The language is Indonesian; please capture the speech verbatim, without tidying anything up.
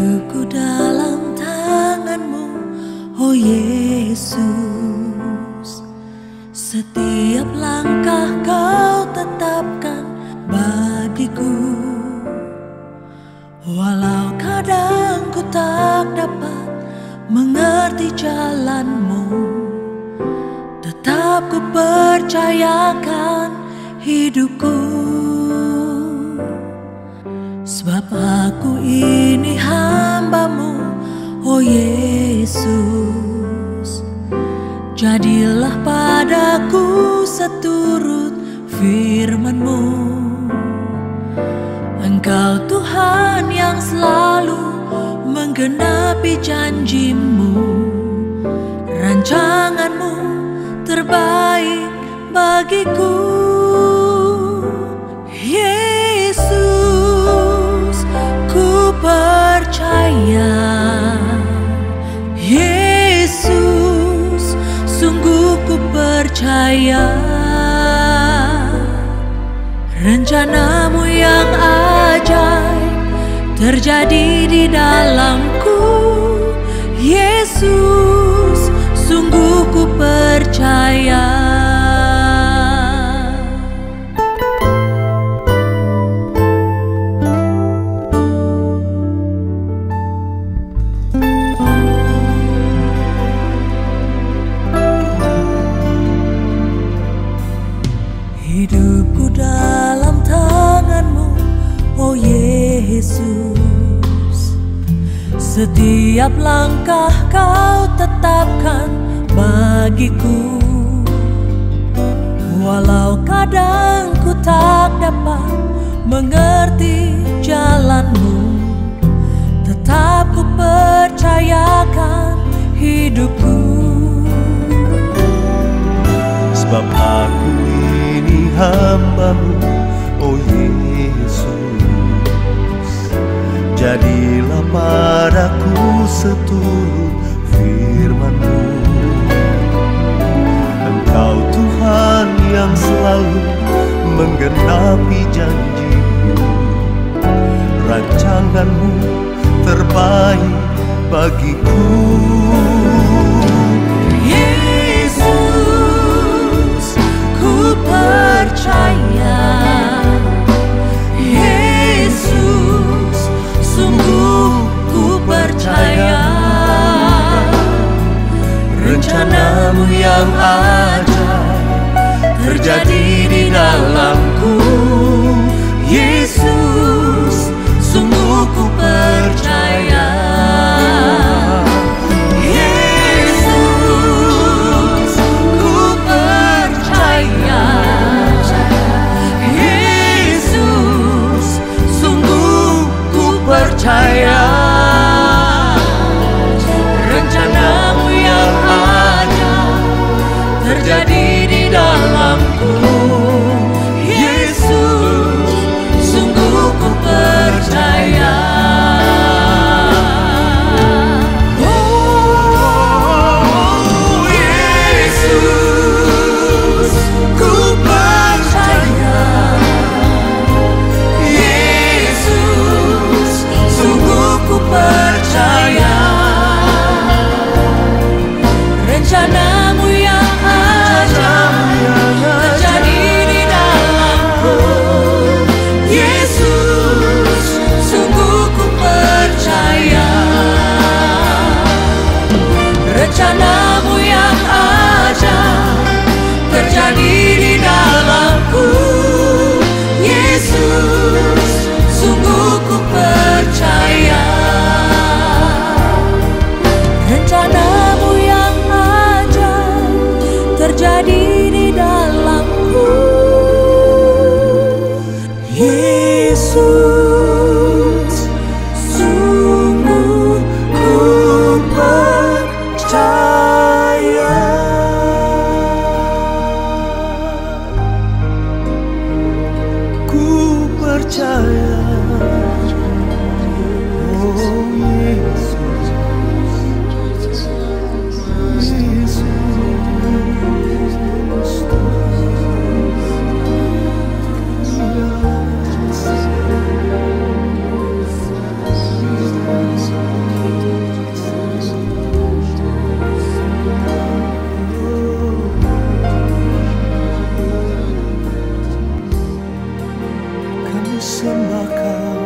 Hidupku dalam tangan-Mu, oh Yesus. Setiap langkah Kau tetapkan bagiku. Walau kadang ku tak dapat mengerti jalan-Mu, tetap ku percayakan hidupku. Sebab aku ini hamba-Mu, oh Yesus. Jadilah padaku seturut firman-Mu. Engkau Tuhan yang selalu menggenapi janji-Mu. Rancangan-Mu terbaik bagiku. Yesus, ku percaya. Yesus, sungguh ku percaya. Rencana-Mu yang ajaib terjadi di dalamku. Yesus, sungguh ku percaya. Hidupku dalam tangan-Mu, oh Yesus. Setiap langkah Kau tetapkan bagiku. Walau kadang ku tak dapat mengerti jalan-Mu, tetap ku percayakan hidupku. Sebab aku ini hamba-Mu, oh Yesus. Jadilah padaku seturut firman-Mu. Engkau Tuhan yang selalu menggenapi janji-Mu. Rancangan-Mu terbaik bagiku. Percaya, Yesus, sungguh ku percaya. Rencana-Mu yang ajaib terjadi di dalamku. Yesus, sungguh ku percaya. Percaya, rencana-Mu yang ada terjadi di dalamku. Yesus, sembah Kau,